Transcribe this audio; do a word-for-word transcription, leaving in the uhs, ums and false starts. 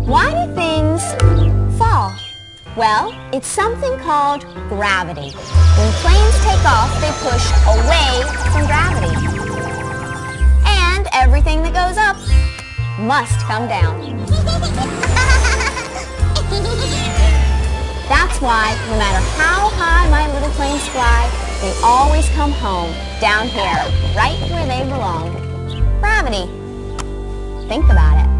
Why do things fall? Well, it's something called gravity. When planes take off, they push away from gravity. And everything that goes up must come down. That's why, no matter how high my little planes fly, they always come home, down here, right where they belong. Gravity. Think about it.